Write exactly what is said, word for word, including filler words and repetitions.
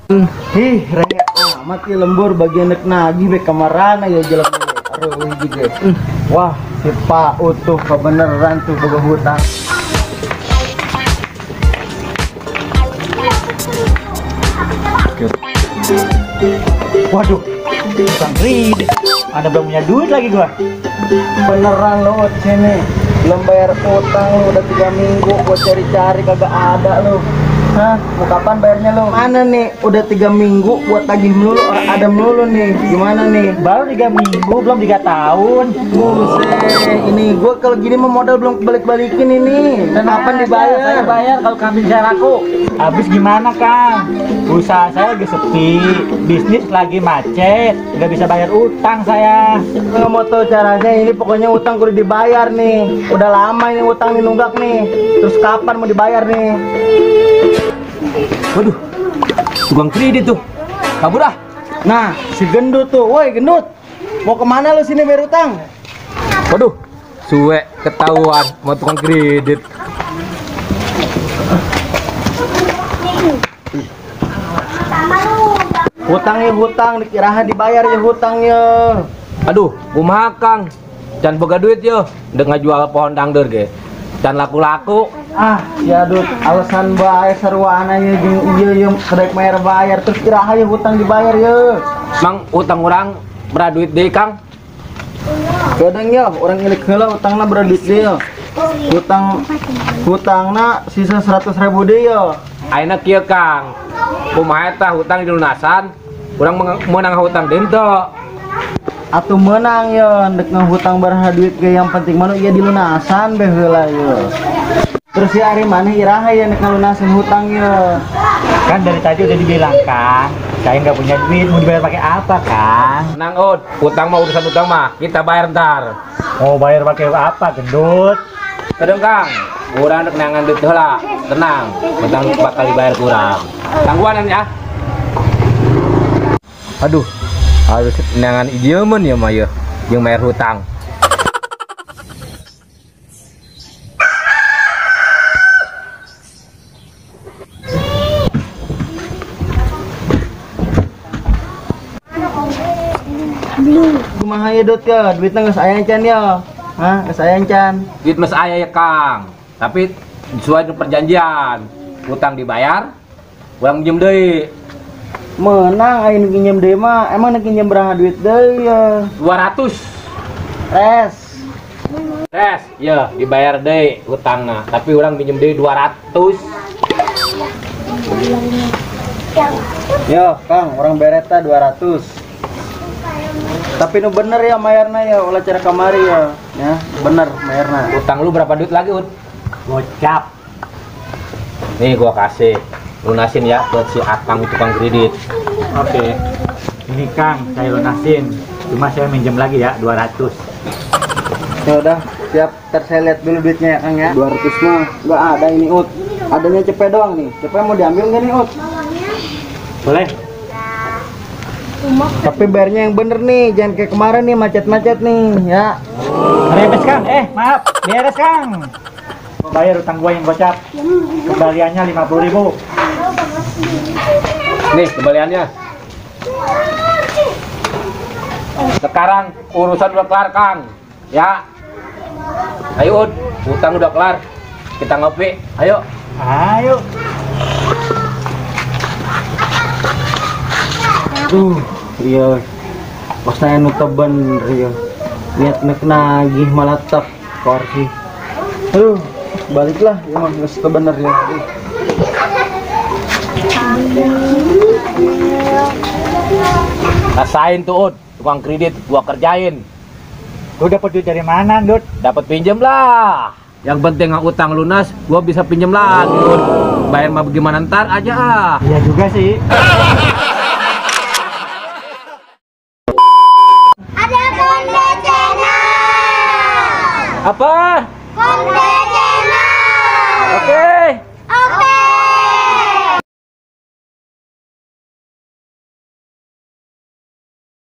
Ih, rengek amat ya lembur bagian nek nagih be kamarana ya jelek. Aduh juga. Wah, si Pak utuh kebeneran tuh boga hutang. Waduh, bukan kredit. Ada belum punya duit lagi gua. Beneran lo sini. Belum bayar utang lu udah tiga minggu gua cari-cari kagak ada lu. Hah, mau kapan bayarnya lo? Mana nih? Udah tiga minggu buat tagih melulu, orang ada melulu nih. Gimana nih? Baru tiga minggu, belum tiga tahun. Buset, ini gua kalau gini mau modal belum balik-balikin ini. Dan kapan dibayar? Saya bayar kalau kambing saya laku. Habis gimana, Kang? Usaha saya lagi sepi, bisnis lagi macet, nggak bisa bayar utang saya. Nggak mau tahu caranya, ini pokoknya utang kudu dibayar nih. Udah lama ini utang nih nunggak nih. Terus kapan mau dibayar nih? Waduh, tukang kredit tuh, kabur ah. Nah, si gendut tuh, woi gendut, mau kemana lu sini bayar utang? Waduh, suwe ketahuan mau tukang kredit. Hutangnya hutang, dikiraha dibayar ya hutangnya. Aduh, kumaha Kang, can boga duit yo, udah ngajual pohon dangdur ge, can laku-laku. Ah, ya dud, alasan bayar sarwana ya jeung ieu yang kedek bayar bayar terus kiraha ya hutang dibayar ya. Mang utang orang berat duit deh Kang. Kadang ya orang ngilik heula utangna berapa duit dia. Hutang hutangna sisa seratus ribu deh ya. Ayeuna kieu Kang, kumaha tah hutang dilunasan, urang meunang hutang deui teu. Atuh menang ya, dek ngehutang baraha duit ge yang penting mah ieu dilunasan beh heula ya. Terus ya hari mana iraha ya nek ngalunasin hutangnya. Kan dari tadi udah dibilang, Kang, saya nggak punya duit, mau dibayar pakai apa, Kang? Nang Ud, utang mah urusan utang mah, kita bayar ntar. Mau bayar pakai apa, gendut? Kadang Kang, kurang ada kenangan duit heula, tenang, utang bakal dibayar kurang. Tangguanan ya. Aduh, harus kenangan idiomen ya mah ya, yang bayar hutang. Kumaha ya dot ya, duitnya geus aya can ya. Hah, geus aya can. Duit mas aya ya Kang, tapi sesuai dengan perjanjian, hutang dibayar, uang minjem deui. Menang aing pinjem deui mah, emang nek pinjem baraha duit deui ya. dua ratus. Res. Res, ya dibayar deui hutangna, tapi orang minjem deui dua ratus. Yo, Kang, orang bereta dua ratus. Tapi nu bener ya mayarna ya, ulah cara kamari ya. Ya, bener mayarna. Utang lu berapa duit lagi, Ud? Gocap. Nih gua kasih. Lunasin ya buat si Akang tukang kredit. Oke. Ini Kang, saya lunasin. Cuma saya minjem lagi ya, dua ratus. Ya udah, siap. Ntar saya lihat dulu duitnya ya, Kang ya. dua ratus mah enggak ada ini, Ut. Adanya cepet doang nih. Cepet mau diambil enggak nih, Ut? Boleh? Tapi bayarnya yang bener nih, jangan kayak kemarin nih macet-macet nih, ya. Beres, Kang. Eh, maaf. Beres, Kang. Bayar utang gua yang gocap. Kembaliannya lima puluh ribu. Nih kembaliannya. Sekarang urusan udah kelar, Kang. Ya. Ayo, Ud. Utang udah kelar. Kita ngopi. Ayo. Ayo. Tuh, iya. Pas saya nuteban iya. Niat nek nagih malah tak kursi. Aduh, baliklah ya mah geus teu bener ya. Rasain tuh, Ud. Tukang kredit gua kerjain. Lu dapat duit dari mana, Dut? Dapat pinjem lah. Yang penting nggak utang lunas, gua bisa pinjem lagi, Ud. Bayar mah bagaimana ntar aja ah. Iya juga sih.